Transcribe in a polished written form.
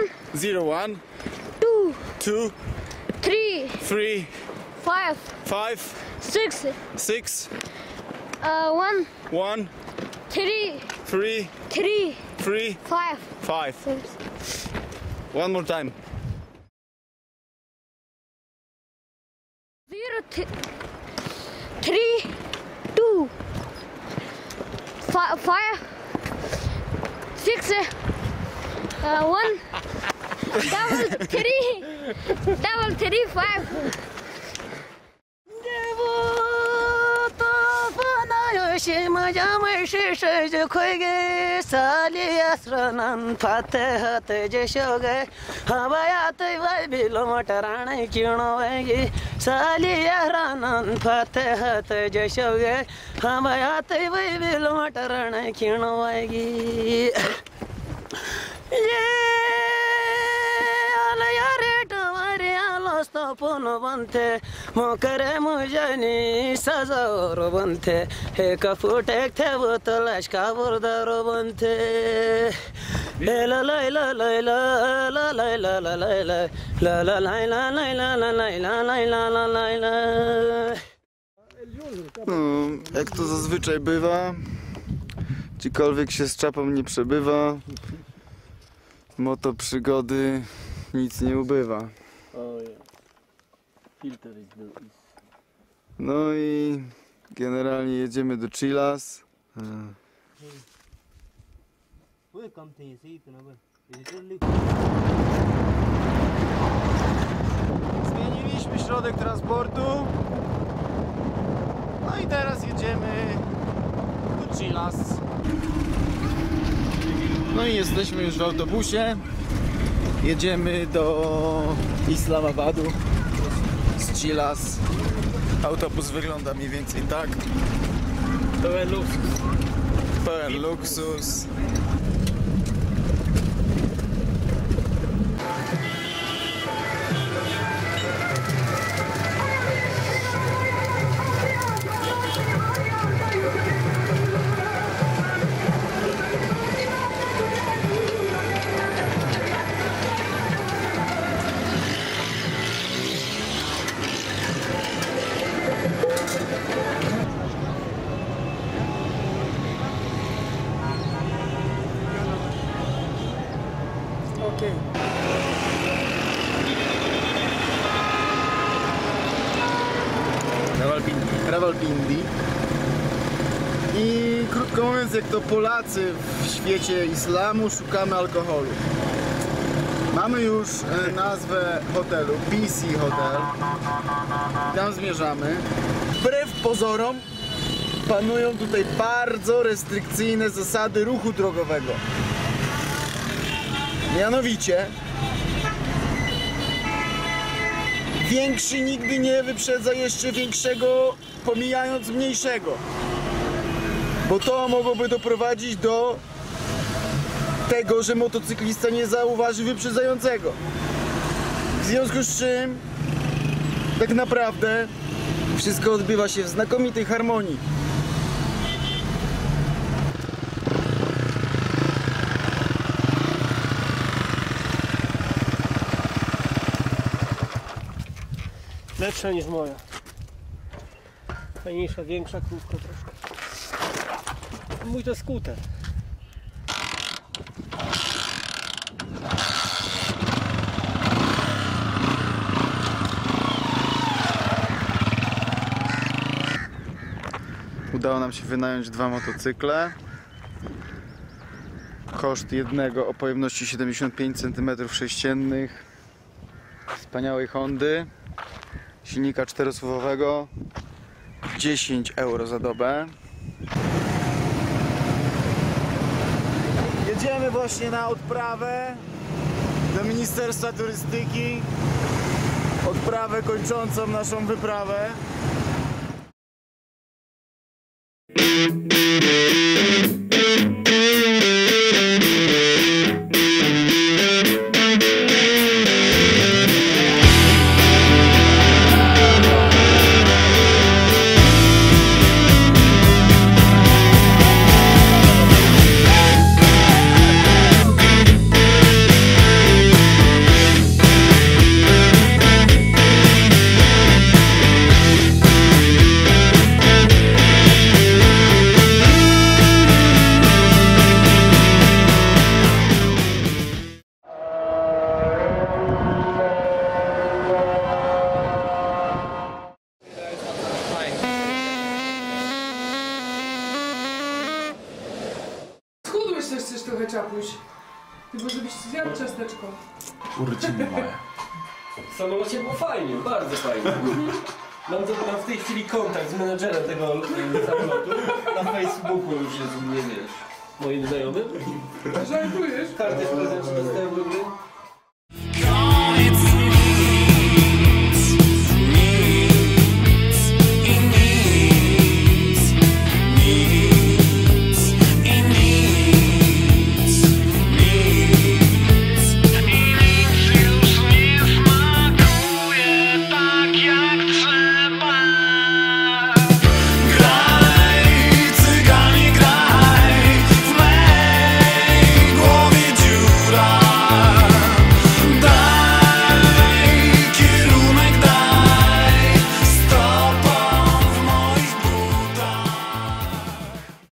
01 2 2 3 3 5 5 6 6 1 1 3 3 3 3 5 5. One more time. 0 3 2 5 6 1 double 3 5. मजा में शीश खोई गए साली आसरनन फाते हाथे जैसो गए हाँ बात भाई बिलो मटराण क्यों वेगी साली आसरनन फाते हाथे जैसो गए हाँ बात भाई बिलो मटराण क्यों वेगी ये पुन बनते मोकरे मुझनी सजावर बनते एक फुटे थे वो तलाश का बुरदारो बनते ला ला ला ला ला ला ला ला ला ला ला ला ला ला ला ला ला ला. Jak to zazwyczaj bywa, gdziekolwiek się z czapą nie przebywa, moto przygody nic nie ubywa. No i generalnie jedziemy do Chilas. Zmieniliśmy środek transportu. No i teraz jedziemy do Chilas. No i jesteśmy już w autobusie. Jedziemy do Islamabadu z Chilas. Autobus wygląda mniej więcej tak. Pełen luksus. Pełen luksus. Rawalpindi. I krótko mówiąc, jak to Polacy w świecie islamu, szukamy alkoholu. Mamy już nazwę hotelu, PC Hotel. Tam zmierzamy. Wbrew pozorom panują tutaj bardzo restrykcyjne zasady ruchu drogowego. Mianowicie większy nigdy nie wyprzedza jeszcze większego, pomijając mniejszego. Bo to mogłoby doprowadzić do tego, że motocyklista nie zauważy wyprzedzającego. W związku z czym tak naprawdę wszystko odbywa się w znakomitej harmonii. Lepsza niż moja. Fajniejsza, większa, kółko troszkę. Mój to skuter. Udało nam się wynająć 2 motocykle. Koszt jednego o pojemności 75 cm3. Wspaniałej Hondy. Silnika 4-suwowego. 10 euro za dobę. Jedziemy właśnie na odprawę do Ministerstwa Turystyki. Odprawę kończącą naszą wyprawę. żebyś zjadł ciasteczko. Urodziny moje. W samolocie było fajnie, bardzo fajnie. Mam w tej chwili kontakt z menedżerem tego samolotu. Na Facebooku już jest, nie wiesz, moim znajomym. Żartujesz? Kartę prezent dostałem do gry.